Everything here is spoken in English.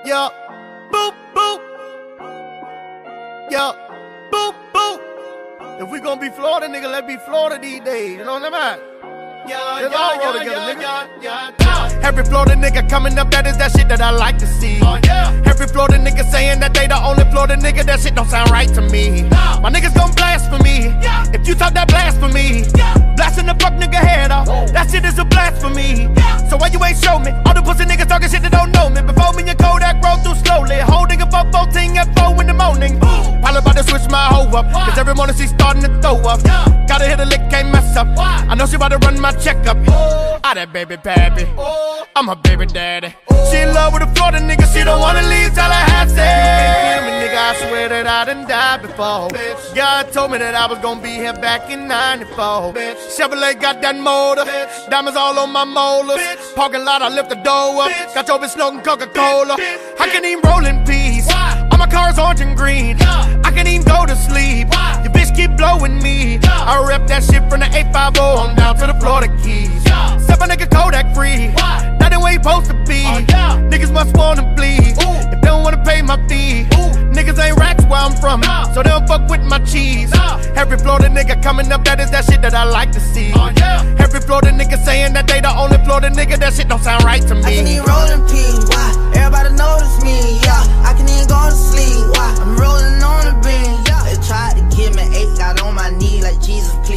Yeah, boop, boop. Yeah, boop, boop. If we gonna be Florida, nigga, let's be Florida these days. You know what I'm at? Let's all roll together, nigga. Every Florida nigga coming up, that is that shit that I like to see. Every Florida nigga saying that they the only Florida nigga, that shit don't sound right to me. My niggas gon' blasphemy. If you talk that blasphemy, blasting the fuck nigga head off, that shit is a blasphemy. So why you ain't show me? All the pussy niggas talking shit that don't know me. Before me and Kodak roll through slowly, holding a 414 at 4 in the morning. Probably about to switch my hoe up, cause every morning she starting to throw up. Gotta hit a lick, can't mess up. I know she about to run my checkup. I that baby pappy, I'm her baby daddy. She in love with a Florida nigga, she don't wanna leave Tallahassee. You can't kill me, nigga, I swear that I done died before. God told me that I was gonna be here back in 94. Chevrolet got that motor, diamonds all on my molars. Parking lot, I lift the door up, got your bitch smoking Coca-Cola. I can even roll in peace, all my cars orange and green. I can even go to sleep, your bitch keep blowing me. I rep that shit from the 850 on down to the Florida Keys. Except my nigga Kodak free, that ain't where you supposed to be. Niggas must wanna bleed, if they don't wanna pay my fee. Niggas ain't racks where I'm from, so they don't fuck with my cheese. Every Florida nigga coming up, that is that shit that I like to see. Every Florida nigga saying that they the only Florida nigga, that shit don't sound right to me. I can even roll in peace, why? Everybody notice me, yeah. I can even go to sleep, why? I'm rolling on the beam, yeah. They tried to give me 8, got on my knee like Jesus, please.